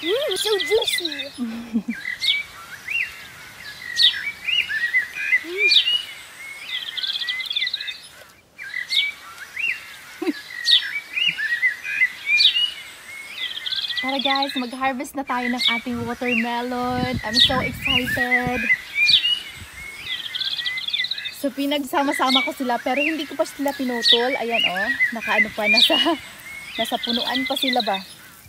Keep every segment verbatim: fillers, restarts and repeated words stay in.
Mmm, so juicy. mm. Tara guys, mag-harvest na tayo ng ating watermelon. I'm so excited. So pinagsama-sama ko sila pero hindi ko pa sila pinutol. Ayan oh, nakaano pa, nasa, nasa punuan pa sila ba.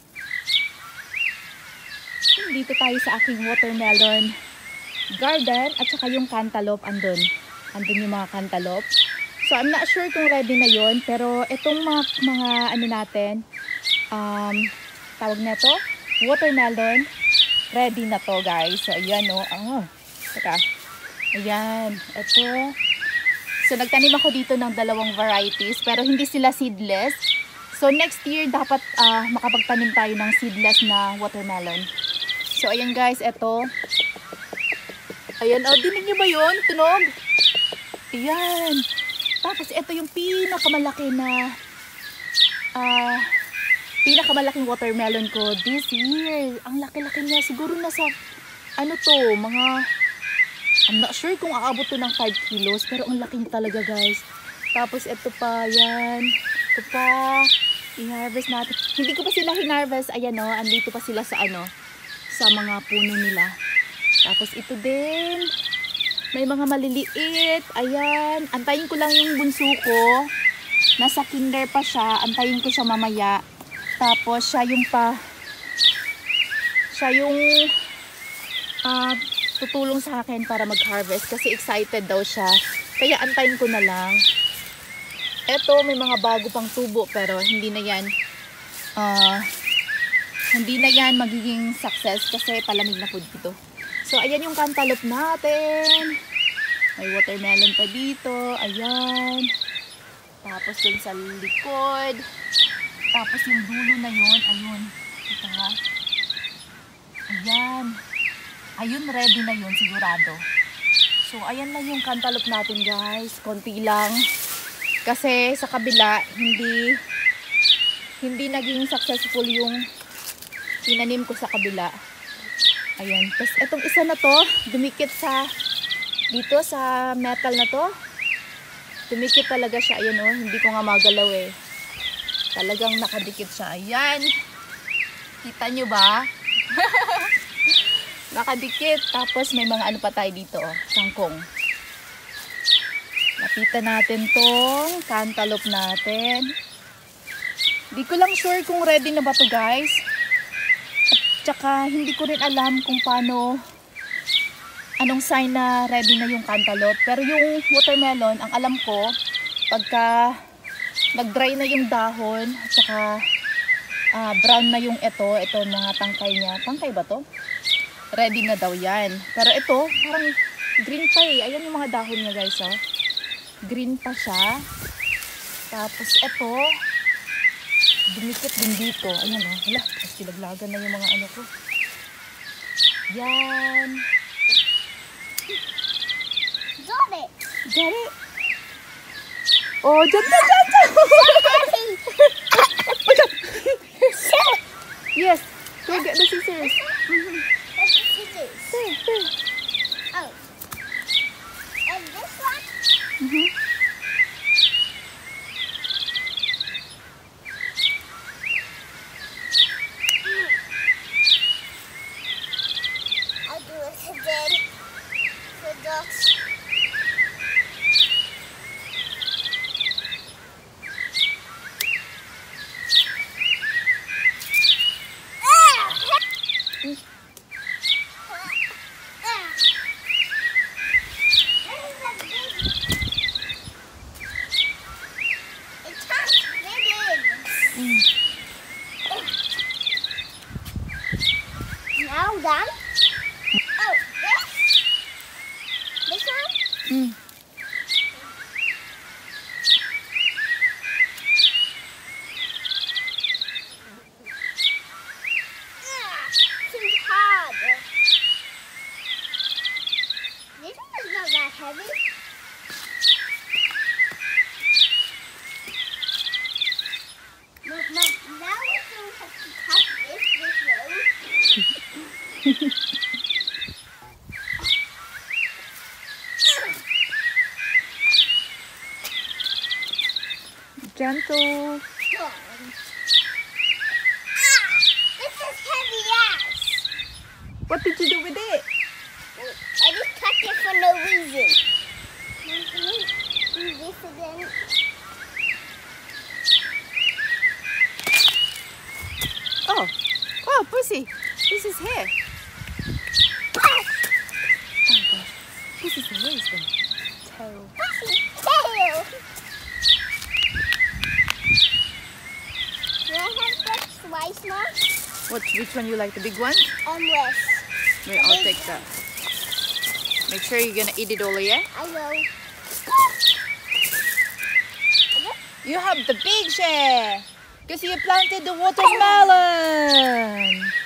Dito tayo sa aking watermelon garden at saka yung cantaloupe andun. Andun yung mga cantaloupe. So I'm not sure kung ready na yon, pero itong mga, mga ano natin, um, tawag na to, watermelon, ready na to guys. So ayan o, oh, teka, ayan, ito. So nagtanim ako dito ng dalawang varieties pero hindi sila seedless. So next year dapat uh, makapagtanim tayo ng seedless na watermelon. So ayan guys, ito. Ayan, oh, dinig nyo ba yun? Tunog? Ayan. Tapos ito yung pinakamalaki na ah, uh, pinakamalaking watermelon ko this year. Ang laki-laki niya. Siguro nasa, ano to, mga, I'm not sure kung aabot to ng five kilos. Pero ang laki niya talaga guys. Tapos ito pa, yan. Ito pa. I-harvest natin. Hindi ko pa sila hinarvest. Ayan o, andito pa sila sa ano, sa mga puno nila. Tapos ito din. May mga maliliit. Ayan. Antayin ko lang yung bunso ko. Nasa kinder pa siya. Antayin ko siya mamaya. Tapos siya yung pa siya yung uh, tutulong sa akin para mag-harvest kasi excited daw siya. Kaya antayin ko na lang. Eto, may mga bago pang tubo pero hindi na yan uh, hindi na yan magiging success kasi palamig na po dito. So ayan yung cantaloupe natin. May watermelon pa dito. Ayan. Tapos dun sa likod. Tapos yung dulo na yun, ayun, ito nga. Ayan. Ayun, ready na yun, sigurado. So, ayan lang yung cantaloupe natin, guys. Konti lang. Kasi sa kabila, hindi, hindi naging successful yung tinanim ko sa kabila. Ayan. Tapos, itong isa na to, dumikit sa, dito sa metal na to. Dumikit talaga siya. Ayan, oh, hindi ko nga magalaw eh. Talagang nakadikit siya. Ayan. Kita nyo ba? Nakadikit. Tapos may mga ano pa tayo dito. Oh, kangkong. Lapitan natin tong cantaloupe natin. Di ko lang sure kung ready na ba to guys. At saka hindi ko rin alam kung paano, anong sign na ready na yung cantaloupe. Pero yung watermelon, ang alam ko, pagka nag-dry na yung dahon at saka uh, brown na yung ito, ito mga tangkay niya. Tangkay ba to? Ready na daw yan. Pero ito, parang green pa eh. Ayan yung mga dahon niya guys. Oh. Green pa siya. Tapos ito, dumikit din dito. Ayan o. Oh. Hala, mas kilaglagan na yung mga ano ko. Yan. Got it. Got it. Oh, dyan, dyan, dyan, dyan. Yes, go get the scissors. Mm-hmm. What's the scissors? There, there. Oh. And this one? Mm-hmm. I'll do it again. For dogs. Gentle. Ah, this is heavy ass. What did you do with it? I just touched it for no reason. Mom, can you do this again? Oh, oh, Pussy, this is hair. Ah, Oh gosh, Pussy's hair is the tail. pussy tail. Do I have that twice now? What? Which one you like? The big one? Um, less. Wait, I'll take that. Make sure you're gonna eat it all, yeah? I will. You have the big share because you planted the watermelon.